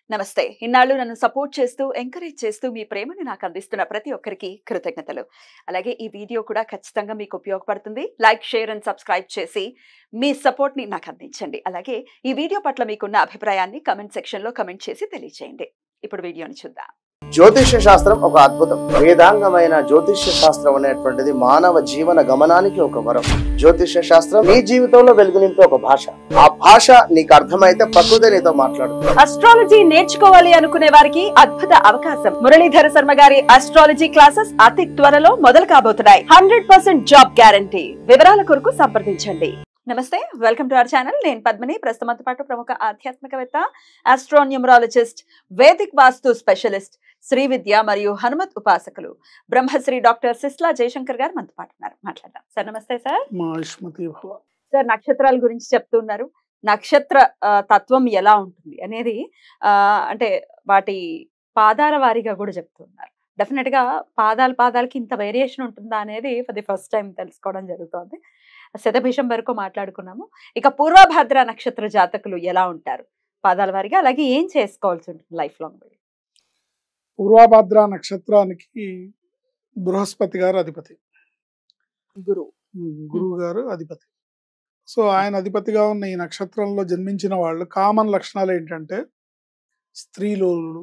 నమస్తే. ఇన్నాళ్ళు నన్ను సపోర్ట్ చేస్తూ, ఎంకరేజ్ చేస్తూ మీ ప్రేమని నాకు అందిస్తున్న ప్రతి ఒక్కరికి కృతజ్ఞతలు. అలాగే ఈ వీడియో కూడా ఖచ్చితంగా మీకు ఉపయోగపడుతుంది. లైక్, షేర్ అండ్ సబ్స్క్రైబ్ చేసి మీ సపోర్ట్‌ని నాకు అందించండి. అలాగే ఈ వీడియో పట్ల మీకున్న అభిప్రాయాన్ని కామెంట్ సెక్షన్‌లో కామెంట్ చేసి తెలియజేయండి. ఇప్పుడు వీడియోని చూద్దాం. జ్యోతిష్య శాస్త్రం ఒక అద్భుతం. వేదాంగమైన జ్యోతిష్య శాస్త్రం అనేటువంటిది మానవ జీవన గమనానికి ఒక వరం. జ్యోతిష్య శాస్త్రం నీ జీవితంలో వెలుగునింపే ఒక భాష. ఆ భాష నీకు అర్థమైతే ప్రకృతి నీతో మాట్లాడుతుంది. అస్ట్రాలజీ నేర్చుకోవాలి అనుకునే వారికి అద్భుత అవకాశం. మురళీధర శర్మ గారి అస్ట్రాలజీ క్లాసెస్ అతి త్వరలో మొదలు కాబోతున్నాయి. 100% జాబ్ గ్యారంటీ. వివరాల కొరకు సంప్రదించండి. నమస్తే, వెల్కమ్ టు అవర్ ఛానల్. నేను పద్మిని. ప్రస్తుతంతో పాటు ప్రముఖ ఆధ్యాత్మికవేత్త, astronumerologist, Vedic vastu specialist, Shri Vidya మరియు హనుమత్ ఉపాసకులు బ్రహ్మశ్రీ డాక్టర్ సిస్లా జయశంకర్ గారు మనతో పాటు ఉన్నారు. మాట్లాడదాం. సార్ నమస్తే. సార్ సార్ నక్షత్రాల గురించి చెప్తున్నారు. నక్షత్ర తత్వం ఎలా ఉంటుంది అనేది అంటే వాటి పాదాల వారీగా కూడా చెప్తున్నారు. డెఫినెట్ గా పాదాలకి ఇంత వేరియేషన్ ఉంటుందా అనేది ఫర్ ది ఫస్ట్ టైం తెలుసుకోవడం జరుగుతోంది. శతభిషం వరకు మాట్లాడుకున్నాము. ఇక పూర్వభద్ర నక్షత్ర జాతకులు ఎలా ఉంటారు పాదాల వారిగా, అలాగే ఏం చేసుకోవాల్సి ఉంటుంది లైఫ్ లాంగ్? పూర్వభద్ర నక్షత్రానికి బృహస్పతి గారు అధిపతి, గురువు గారు అధిపతి. సో ఆయన అధిపతిగా ఉన్న ఈ నక్షత్రంలో జన్మించిన వాళ్ళు కామన్ లక్షణాలు ఏంటంటే స్త్రీలోలుడు,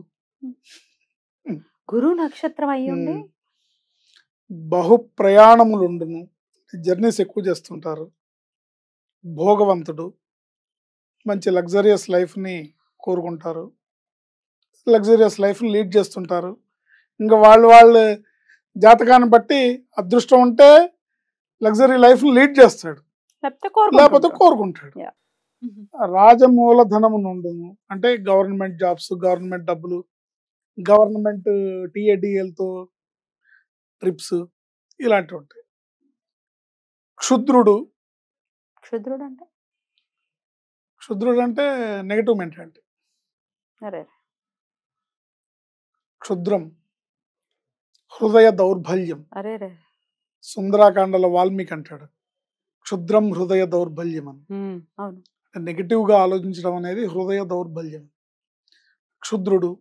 గురు నక్షత్రం అయ్యుండి బహు ప్రయాణములుండును, జర్నీస్ ఎక్కువ చేస్తుంటారు, భోగవంతుడు, మంచి లగ్జరియస్ లైఫ్ని కోరుకుంటారు, లగ్జరియస్ లైఫ్ని లీడ్ చేస్తుంటారు. ఇంకా వాళ్ళు జాతకాన్ని బట్టి అదృష్టం ఉంటే లగ్జరీ లైఫ్ని లీడ్ చేస్తాడు, లేకపోతే కోరుకుంటాడు. రాజమూలధనము నుండును అంటే గవర్నమెంట్ జాబ్స్, గవర్నమెంట్ డబ్బులు, గవర్నమెంట్ టీఏడిఎల్తో ట్రిప్స్ ఇలాంటివి ఉంటాయి. క్షుద్రుడు అంటే నెగటివ్ మెంటాలిటీ. క్షుద్రం హృదయ దౌర్బల్యం. సుందరాకాండలో వాల్మీకి అంటాడు క్షుద్రం హృదయ దౌర్బల్యం అని. నెగటివ్ గా ఆలోచించడం అనేది హృదయ దౌర్బల్యం. క్షుద్రుడు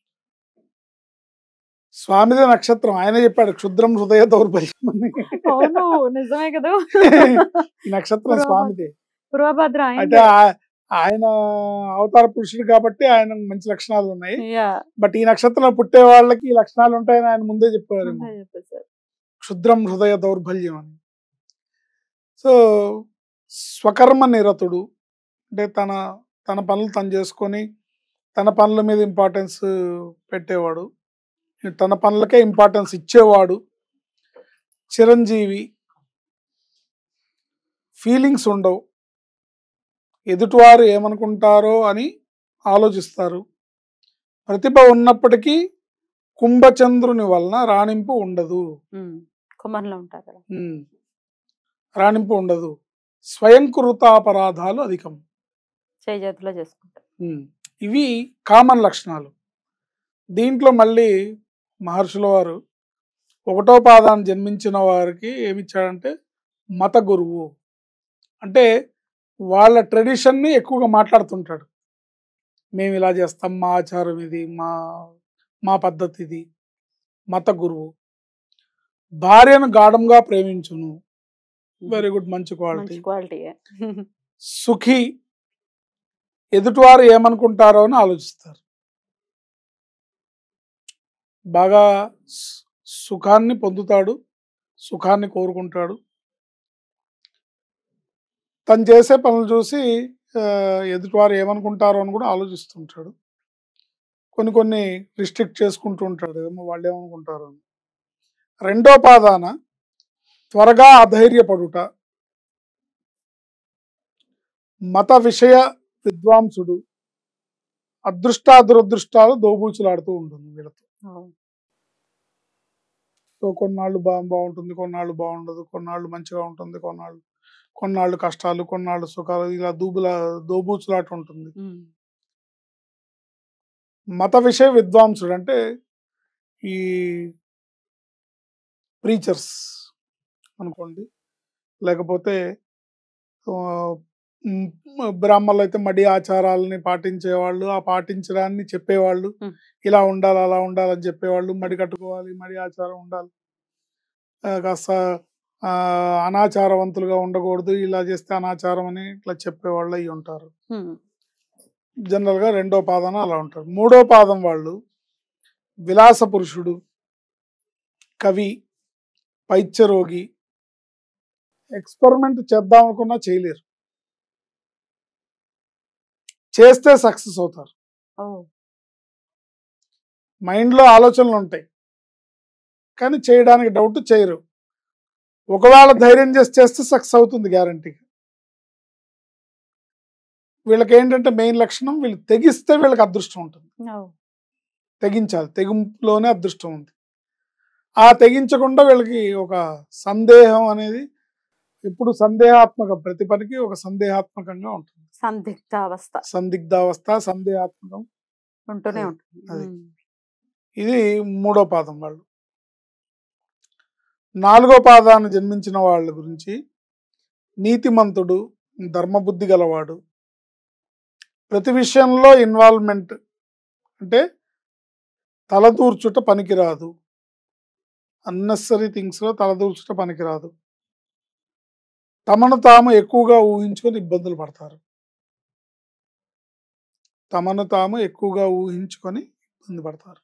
స్వామిదే నక్షత్రం, ఆయన చెప్పాడు క్షుద్రం హృదయ దౌర్బల్యం అని. నిజమే కదా, ఈ నక్షత్రం స్వామిదే. పూర్వభద్ర అంటే ఆయన అవతార పురుషుడు కాబట్టి ఆయన మంచి లక్షణాలు ఉన్నాయి. బట్ ఈ నక్షత్రంలో పుట్టే వాళ్ళకి ఈ లక్షణాలు ఉంటాయని ఆయన ముందే చెప్పారు. క్షుద్రం హృదయ దౌర్బల్యం అని. సో స్వకర్మ నిరతుడు అంటే తన పనులు తను చేసుకొని తన పనుల మీద ఇంపార్టెన్స్ పెట్టేవాడు, తన పనులకే ఇంపార్టెన్స్ ఇచ్చేవాడు. చిరంజీవి, ఫీలింగ్స్ ఉండవు, ఎదుటివారు ఏమనుకుంటారో అని ఆలోచిస్తారు. ప్రతిభ ఉన్నప్పటికీ కుంభచంద్రుని వలన రాణింపు ఉండదు. రాణింపు ఉండదు. స్వయంకృతాపరాధాలు అధికం. ఇవి కామన్ లక్షణాలు. దీంట్లో మళ్ళీ మహర్షుల వారు 1వ పాదాన్ని జన్మించిన వారికి ఏమిచ్చాడంటే మత గురువు. అంటే వాళ్ళ ట్రెడిషన్ని ఎక్కువగా మాట్లాడుతుంటాడు. మేము ఇలా చేస్తాం, మా ఆచారం ఇది, మా పద్ధతి ఇది. మత గురువు. భార్యను గాఢంగా ప్రేమించును. వెరీ గుడ్, మంచి క్వాలిటీ. సుఖి, ఎదుటివారు ఏమనుకుంటారో అని ఆలోచిస్తారు. బాగా సుఖాన్ని పొందుతాడు, సుఖాన్ని కోరుకుంటాడు. తను చేసే పనులు చూసి ఎదుటివారు ఏమనుకుంటారో అని కూడా ఆలోచిస్తుంటాడు. కొన్ని రిస్ట్రిక్ట్ చేసుకుంటూ ఉంటాడు, ఏమో వాళ్ళు ఏమనుకుంటారో అని. 2వ పాదాన త్వరగా అధైర్యపడుట, మత విషయ విద్వాంసుడు, అదృష్టాదురదృష్టాలు దోబూచులాడుతూ ఉంటుంది వీళ్ళతో. సో కొన్నాళ్ళు బాగుంటుంది, కొన్నాళ్ళు బాగుండదు, కొన్నాళ్ళు మంచిగా ఉంటుంది, కొన్నాళ్ళు కష్టాలు, కొన్నాళ్ళు సుఖాలు, ఇలా దోబూచులాట ఉంటుంది. మత విషయ విద్వాంసుడు అంటే ఈ ప్రీచర్స్ అనుకోండి, లేకపోతే బ్రాహ్మణులు అయితే మడి ఆచారాలని పాటించేవాళ్ళు, ఆ పాటించడాన్ని చెప్పేవాళ్ళు. ఉమ్. ఇలా ఉండాలి, అలా ఉండాలని చెప్పేవాళ్ళు. మడి కట్టుకోవాలి, మడి ఆచారం ఉండాలి, కాస్త అనాచారవంతులుగా ఉండకూడదు, ఇలా చేస్తే అనాచారం అని ఇట్లా చెప్పేవాళ్ళు అయి ఉంటారు. జనరల్ గా 2వ పాదం అలా ఉంటారు. 3వ పాదం వాళ్ళు విలాస పురుషుడు, కవి, పైత్యరోగి, ఎక్స్పెరిమెంట్ చేద్దాం అనుకున్నా చేయలేరు, చేస్తే సక్సెస్ అవుతారు. మైండ్ లో ఆలోచనలు ఉంటాయి కానీ చేయడానికి డౌట్, చేయరు. ఒకవేళ ధైర్యం చేస్తే సక్సెస్ అవుతుంది గ్యారంటీగా. వీళ్ళకి ఏంటంటే మెయిన్ లక్షణం, వీళ్ళు తెగిస్తే వీళ్ళకి అదృష్టం ఉంటుంది. తెగించాలి, తెగింపులోనే అదృష్టం ఉంది. ఆ తెగించకుండా వీళ్ళకి ఒక సందేహం అనేది ఎప్పుడు ప్రతి పనికి ఒక సందేహాత్మకంగా ఉంటుంది. సందిగ్ధావస్థ సందేహాత్మకం ఉంటూనే ఉంటుంది. అది. ఇది 3వ పాదం వాళ్ళు. 4వ పాదాన్ని జన్మించిన వాళ్ళ గురించి నీతిమంతుడు, ధర్మబుద్ధి గలవాడు, ప్రతి విషయంలో ఇన్వాల్వ్మెంట్ అంటే తలదూర్చుట పనికిరాదు, అన్నెసరీ థింగ్స్ లో తలదూర్చుట పనికిరాదు, తమను తాము ఎక్కువగా ఊహించుకొని ఇబ్బందులు పడతారు. తమను తాము ఎక్కువగా ఊహించుకొని ఇబ్బంది పడతారు.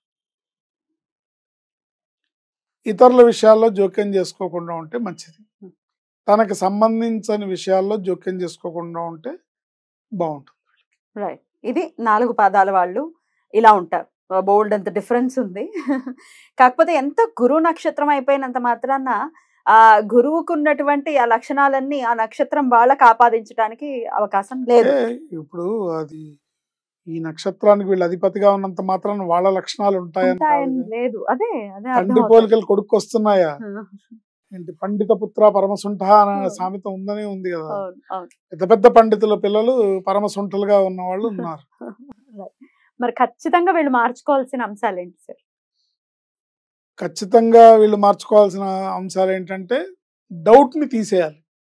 ఇతరుల విషయాల్లో జోక్యం చేసుకోకుండా ఉంటే మంచిది. తనకు సంబంధించిన విషయాల్లో జోక్యం చేసుకోకుండా ఉంటే బాగుంటుంది. రైట్. ఇది 4 పాదాల వాళ్ళు ఇలా ఉంటారు. బోల్డ్ అంత డిఫరెన్స్ ఉంది. కాకపోతే ఎంత గురువు నక్షత్రం అయిపోయినంత మాత్రాన ఆ గురువుకు ఉన్నటువంటి ఆ లక్షణాలన్నీ ఆ నక్షత్రం వాళ్ళకి ఆపాదించడానికి అవకాశం లేదు. ఇప్పుడు అది ఈ నక్షత్రానికి వీళ్ళు అధిపతిగా ఉన్నంత మాత్రాన వాళ్ళ లక్షణాలు ఉంటాయని లేదు. అదే అదే తండ్రి పోలికలు కొడుకు వస్తున్నాయా? ఏంటి పండిత పుత్ర పరమసుంఠ అనే సామెత ఉందనే ఉంది కదా. పెద్ద పెద్ద పండితుల పిల్లలు పరమసుంఠలుగా ఉన్న వాళ్ళు ఉన్నారు. మరి ఖచ్చితంగా వీళ్ళు మార్చుకోవాల్సిన అంశాలు ఏంటి సార్? ఖచ్చితంగా వీళ్ళు మార్చుకోవాల్సిన అంశాలు ఏంటంటే డౌట్ ని తీసేయాలి.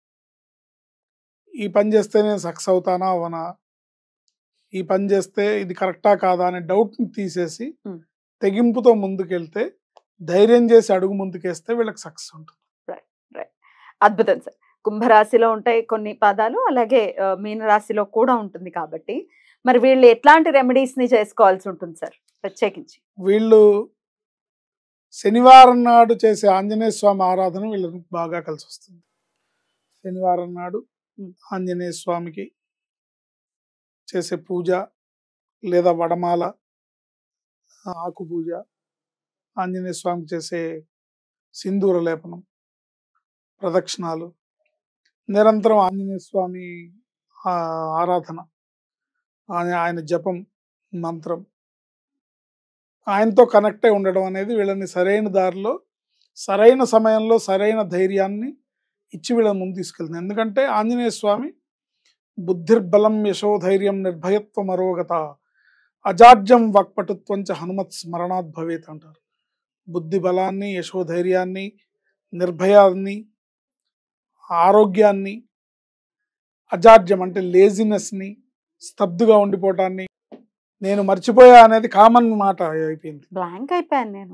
ఈ పని చేస్తే నేను సక్సెస్ అవుతానా అవనా, ఈ పని చేస్తే ఇది కరెక్టా కాదా అనే డౌట్ ని తీసేసి తెగింపుతో ముందుకెళ్తే, ధైర్యం చేసి అడుగు ముందుకేస్తే వీళ్ళకి సక్సెస్ ఉంటుంది. అద్భుతం సార్. కుంభరాశిలో ఉంటాయి కొన్ని పాదాలు, అలాగే మీనరాశిలో కూడా ఉంటుంది కాబట్టి మరి వీళ్ళు ఎట్లాంటి రెమెడీస్ ని చేసుకోవాల్సి ఉంటుంది సార్ ప్రత్యేకించి? వీళ్ళు శనివారం నాడు చేసే ఆంజనేయ స్వామి ఆరాధన వీళ్ళకి బాగా కలిసి వస్తుంది. శనివారం నాడు ఆంజనేయ స్వామికి చేసే పూజ లేదా వడమాల, ఆకు పూజ, ఆంజనేయ స్వామికి చేసే సింధూర లేపనం, ప్రదక్షిణాలు, నిరంతరం ఆంజనేయ స్వామి ఆరాధన, ఆయన జపం, మంత్రం, ఆయనతో కనెక్ట్ అయి ఉండడం అనేది వీళ్ళని సరైన దారిలో, సరైన సమయంలో సరైన ధైర్యాన్ని ఇచ్చి వీళ్ళని ముందు తీసుకెళ్తుంది. ఎందుకంటే ఆంజనేయ స్వామి బుద్ధిర్బలం యశోధైర్యం నిర్భయత్వం అరోగత అజాడ్యం వాక్పటుత్వం చ హనుమత్ స్మరణాత్ భవేత్ అంటారు. బుద్ధి బలాన్ని, యశోధైర్యాన్ని, నిర్భయాన్ని, ఆరోగ్యాన్ని, అజాడ్యం అంటే లేజినెస్ని, స్తబ్దుగా ఉండిపోవటాన్ని, నేను మర్చిపోయా అనేది కామన్ మాట అయిపోయింది. బ్లాంక్ అయిపోయాను నేను.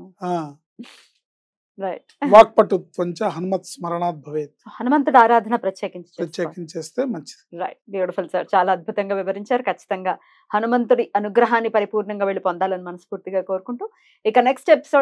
వాక్పటుత్వం చ హనుమత్ స్మరణాత్ భవేత్. హనుమంతుడు ఆరాధన ప్రత్యేకించేస్తే మంచిది. Right, beautiful sir. చాలా అద్భుతంగా వివరించారు. ఖచ్చితంగా హనుమంతుడి అనుగ్రహాన్ని పరిపూర్ణంగా వీళ్ళు పొందాలని మనస్ఫూర్తిగా కోరుకుంటూ ఇక నెక్స్ట్ ఎపిసోడ్